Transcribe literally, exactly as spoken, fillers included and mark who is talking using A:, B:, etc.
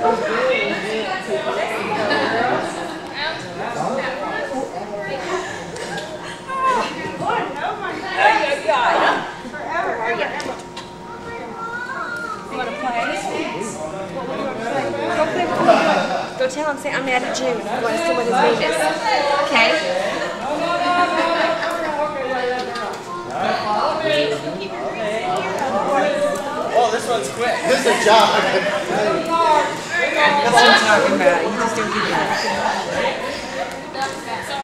A: Go tell him, say, I'm mad at June. You want to see what his name is. Okay?
B: Oh, this one's quick.
C: This is a job.
A: That's what I'm talking about. You just don't do that.